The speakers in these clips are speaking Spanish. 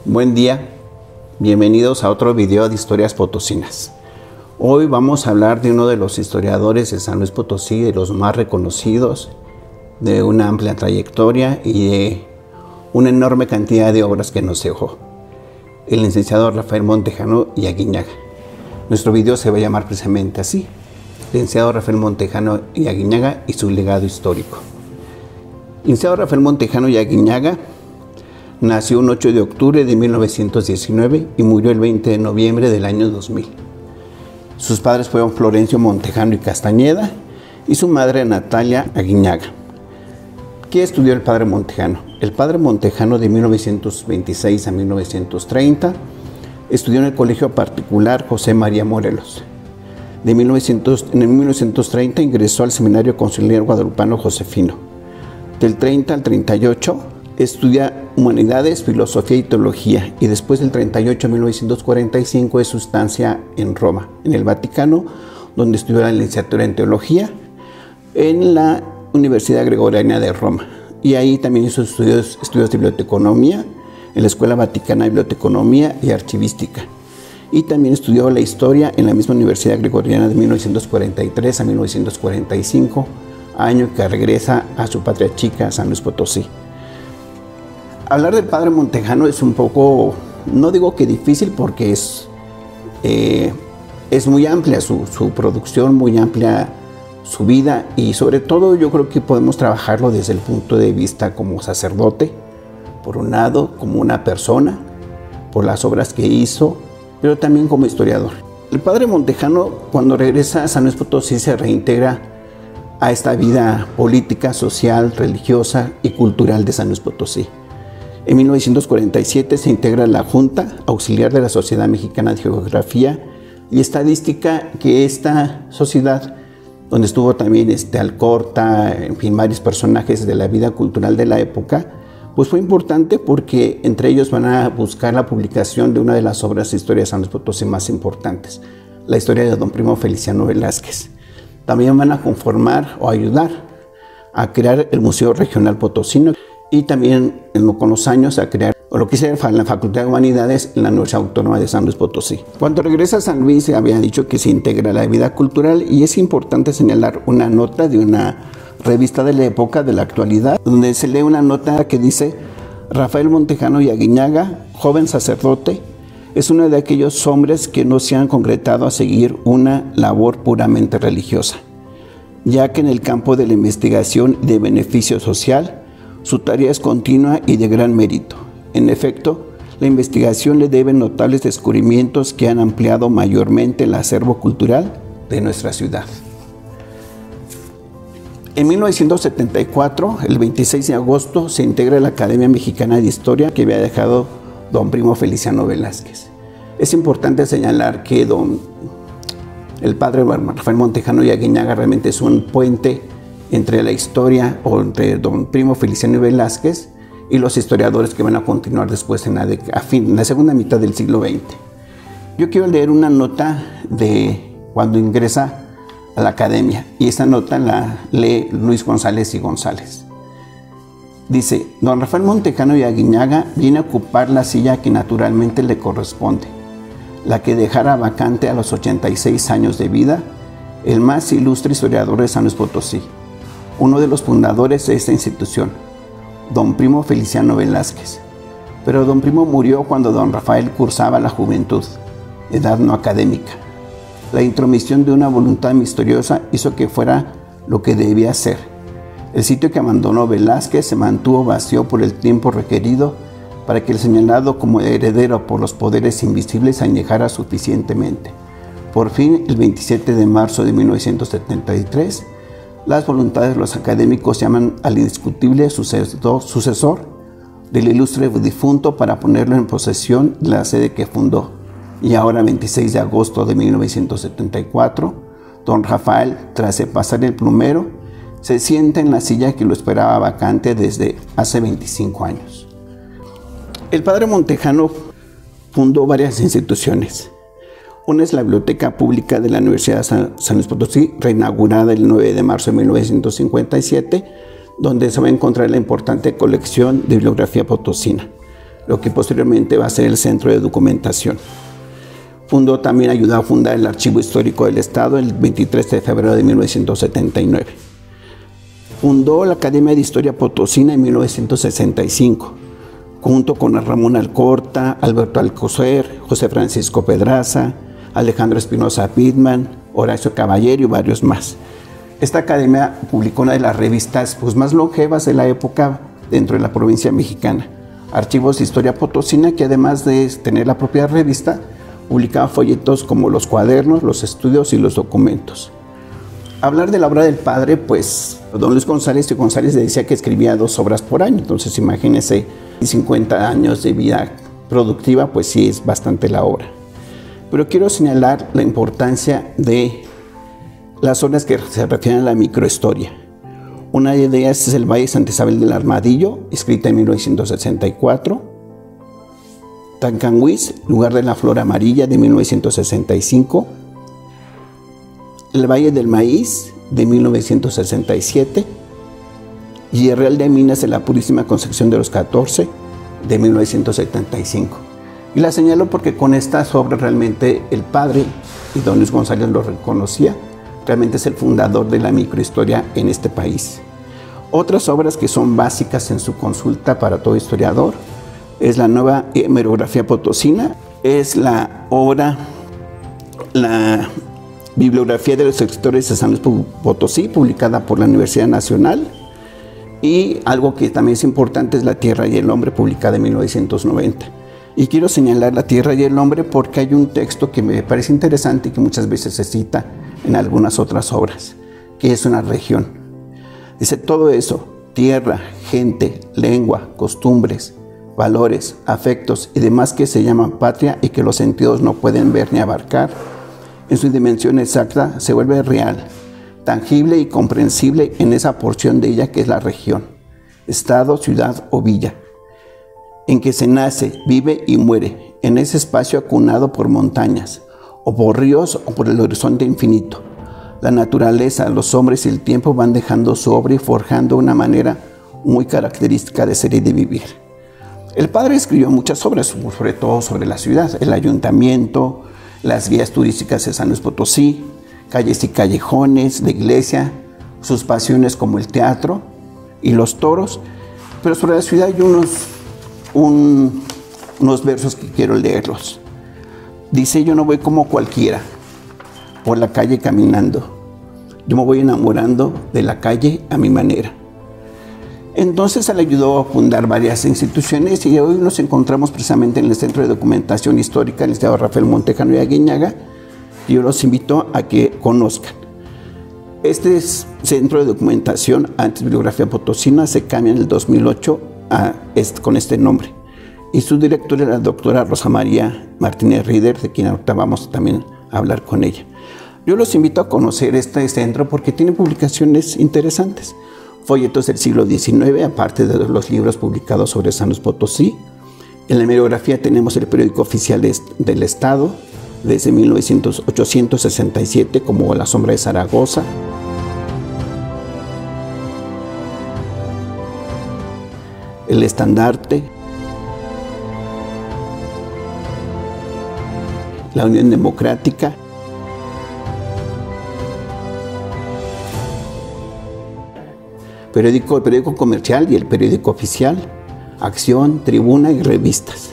Buen día, bienvenidos a otro video de historias potosinas. Hoy vamos a hablar de uno de los historiadores de San Luis Potosí, de los más reconocidos, de una amplia trayectoria y de una enorme cantidad de obras que nos dejó, el licenciado Rafael Montejano y Aguiñaga. Nuestro video se va a llamar precisamente así, licenciado Rafael Montejano y Aguiñaga y su legado histórico. Licenciado Rafael Montejano y Aguiñaga nació un 8 de octubre de 1919 y murió el 20 de noviembre del año 2000. Sus padres fueron Florencio Montejano y Castañeda y su madre Natalia Aguiñaga. ¿Qué estudió el padre Montejano? El padre Montejano de 1926 a 1930 estudió en el colegio particular José María Morelos. En 1930 ingresó al seminario conciliar guadalupano Josefino. Del 30 al 38 estudia Humanidades, Filosofía y Teología, y después del 38 a 1945 es su estancia en Roma, en el Vaticano, donde estudió la licenciatura en Teología en la Universidad Gregoriana de Roma. Y ahí también hizo estudios de biblioteconomía en la Escuela Vaticana de Biblioteconomía y Archivística. Y también estudió la historia en la misma Universidad Gregoriana de 1943 a 1945, año que regresa a su patria chica, San Luis Potosí. Hablar del padre Montejano es un poco, no digo que difícil, porque es muy amplia su producción, muy amplia su vida, y sobre todo yo creo que podemos trabajarlo desde el punto de vista como sacerdote, por un lado, como una persona, por las obras que hizo, pero también como historiador. El padre Montejano, cuando regresa a San Luis Potosí, se reintegra a esta vida política, social, religiosa y cultural de San Luis Potosí. En 1947 se integra a la Junta Auxiliar de la Sociedad Mexicana de Geografía y Estadística, que esta sociedad, donde estuvo también Alcorta, en fin, varios personajes de la vida cultural de la época, pues fue importante porque entre ellos van a buscar la publicación de una de las obras de historia de San Luis Potosí más importantes, la historia de don Primo Feliciano Velázquez. También van a conformar o ayudar a crear el Museo Regional Potosino y también con los años a crear lo que hizo la Facultad de Humanidades en la Universidad Autónoma de San Luis Potosí. Cuando regresa a San Luis se había dicho que se integra a la vida cultural, y es importante señalar una nota de una revista de la época, de la actualidad, donde se lee una nota que dice: Rafael Montejano y Aguiñaga, joven sacerdote, es uno de aquellos hombres que no se han concretado a seguir una labor puramente religiosa, ya que en el campo de la investigación de beneficio social, su tarea es continua y de gran mérito. En efecto, la investigación le debe notables descubrimientos que han ampliado mayormente el acervo cultural de nuestra ciudad. En 1974, el 26 de agosto, se integra a la Academia Mexicana de Historia que había dejado don Primo Feliciano Velázquez. Es importante señalar que el padre Rafael Montejano y Aguiñaga realmente es un puente entre la historia, o entre don Primo Feliciano Velázquez y los historiadores que van a continuar después en la segunda mitad del siglo XX. Yo quiero leer una nota de cuando ingresa a la academia, y esta nota la lee Luis González y González. Dice: don Rafael Montejano y Aguiñaga viene a ocupar la silla que naturalmente le corresponde, la que dejara vacante a los 86 años de vida el más ilustre historiador de San Luis Potosí, uno de los fundadores de esta institución, don Primo Feliciano Velázquez. Pero don Primo murió cuando don Rafael cursaba la juventud, edad no académica. La intromisión de una voluntad misteriosa hizo que fuera lo que debía ser. El sitio que abandonó Velázquez se mantuvo vacío por el tiempo requerido para que el señalado como heredero por los poderes invisibles añejara suficientemente. Por fin, el 27 de marzo de 1973, las voluntades de los académicos llaman al indiscutible sucesor del ilustre difunto para ponerlo en posesión de la sede que fundó. Y ahora, 26 de agosto de 1974, don Rafael, tras pasar el plumero, se sienta en la silla que lo esperaba vacante desde hace 25 años. El padre Montejano fundó varias instituciones. Una es la Biblioteca Pública de la Universidad de San Luis Potosí, reinaugurada el 9 de marzo de 1957, donde se va a encontrar la importante colección de bibliografía potosina. lo que posteriormente va a ser el Centro de Documentación. Ayudó a fundar el Archivo Histórico del Estado el 23 de febrero de 1979. Fundó la Academia de Historia Potosina en 1965, junto con Ramón Alcorta, Alberto Alcocer, José Francisco Pedraza, Alejandro Espinosa Pitman, Horacio Caballero y varios más. Esta academia publicó una de las revistas más longevas de la época dentro de la provincia mexicana, Archivos de Historia Potosina, que además de tener la propia revista, publicaba folletos como los cuadernos, los estudios y los documentos. Hablar de la obra del padre, don Luis González decía que escribía 2 obras por año, entonces imagínense 50 años de vida productiva, pues sí es bastante la obra. Pero quiero señalar la importancia de las obras que se refieren a la microhistoria. Una de ellas es El Valle de Santa Isabel del Armadillo, escrita en 1964. Tancanhuiz, Lugar de la Flor Amarilla, de 1965. El Valle del Maíz, de 1967. Y el Real de Minas de la Purísima Concepción de los 14, de 1975. Y la señalo porque con estas obras realmente el padre, y don Luis González lo reconocía, realmente es el fundador de la microhistoria en este país. Otras obras que son básicas en su consulta para todo historiador es la nueva hemerografía potosina, es la bibliografía de los escritores de San Luis Potosí, publicada por la Universidad Nacional, y algo que también es importante es La Tierra y el Hombre, publicada en 1990. Y quiero señalar La Tierra y el Hombre porque hay un texto que me parece interesante y que muchas veces se cita en algunas otras obras, que es una región. Dice todo eso, tierra, gente, lengua, costumbres, valores, afectos y demás que se llaman patria y que los sentidos no pueden ver ni abarcar, en su dimensión exacta se vuelve real, tangible y comprensible en esa porción de ella que es la región, estado, ciudad o villa, en que se nace, vive y muere, en ese espacio acunado por montañas, o por ríos o por el horizonte infinito. La naturaleza, los hombres y el tiempo van dejando su obra y forjando una manera muy característica de ser y de vivir. El padre escribió muchas obras, sobre todo sobre la ciudad, el ayuntamiento, las guías turísticas de San Luis Potosí, calles y callejones, la iglesia, sus pasiones como el teatro y los toros. Pero sobre la ciudad hay unos versos que quiero leerlos. Dice: yo no voy como cualquiera por la calle caminando, yo me voy enamorando de la calle a mi manera. Entonces él ayudó a fundar varias instituciones y hoy nos encontramos precisamente en el Centro de Documentación Histórica, el licenciado Rafael Montejano y Aguiñaga, y yo los invito a que conozcan. Este Centro de Documentación, antes Bibliografía Potosina, se cambia en el 2008 con este nombre. Y su directora era la doctora Rosa María Martínez Rieder, de quien ahorita vamos también a hablar con ella. Yo los invito a conocer este centro porque tiene publicaciones interesantes. Folletos del siglo XIX, aparte de los libros publicados sobre San Luis Potosí. En la hemerografía tenemos el periódico oficial del Estado, desde 1867, como La Sombra de Zaragoza. El Estandarte. La Unión Democrática. El periódico comercial y el periódico oficial, Acción, Tribuna y revistas.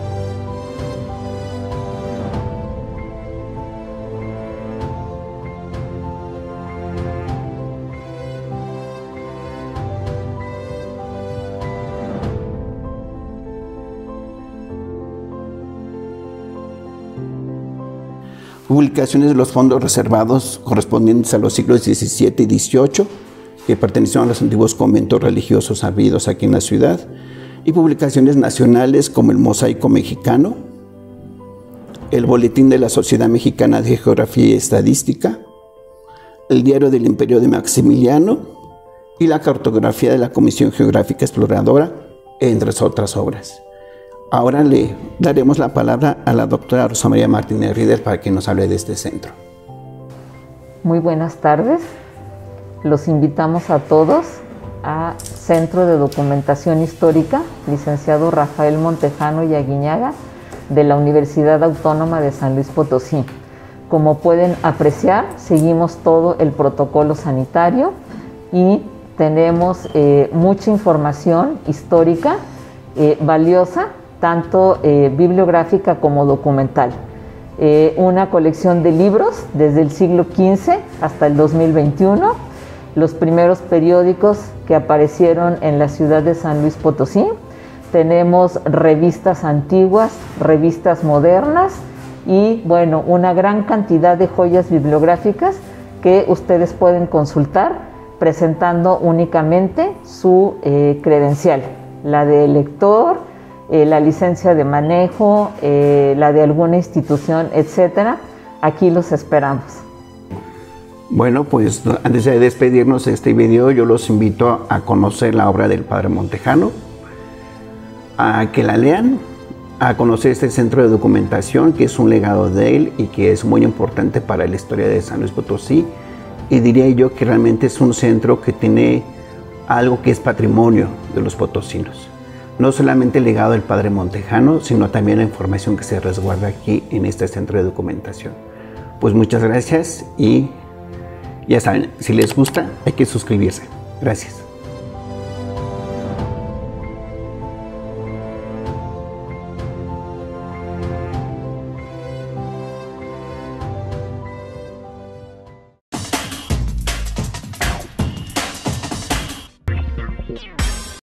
Publicaciones de los fondos reservados correspondientes a los siglos XVII y XVIII, que pertenecieron a los antiguos conventos religiosos habidos aquí en la ciudad, y publicaciones nacionales como el Mosaico Mexicano, el Boletín de la Sociedad Mexicana de Geografía y Estadística, el Diario del Imperio de Maximiliano y la Cartografía de la Comisión Geográfica Exploradora, entre otras obras. Ahora le daremos la palabra a la doctora Rosa María Martínez Rieder para que nos hable de este centro. Muy buenas tardes. Los invitamos a todos a Centro de Documentación Histórica, licenciado Rafael Montejano y Aguiñaga, de la Universidad Autónoma de San Luis Potosí. Como pueden apreciar, seguimos todo el protocolo sanitario y tenemos mucha información histórica valiosa, tanto bibliográfica como documental. Una colección de libros desde el siglo XV hasta el 2021, los primeros periódicos que aparecieron en la ciudad de San Luis Potosí. Tenemos revistas antiguas, revistas modernas y, bueno, una gran cantidad de joyas bibliográficas que ustedes pueden consultar presentando únicamente su credencial, la de lector, la licencia de manejo, la de alguna institución, etcétera. Aquí los esperamos. Bueno, pues antes de despedirnos de este video, yo los invito a conocer la obra del Padre Montejano, a que la lean, a conocer este centro de documentación que es un legado de él y que es muy importante para la historia de San Luis Potosí. Y diría yo que realmente es un centro que tiene algo que es patrimonio de los potosinos. No solamente el legado del Padre Montejano, sino también la información que se resguarda aquí en este centro de documentación. Pues muchas gracias y ya saben, si les gusta hay que suscribirse. Gracias.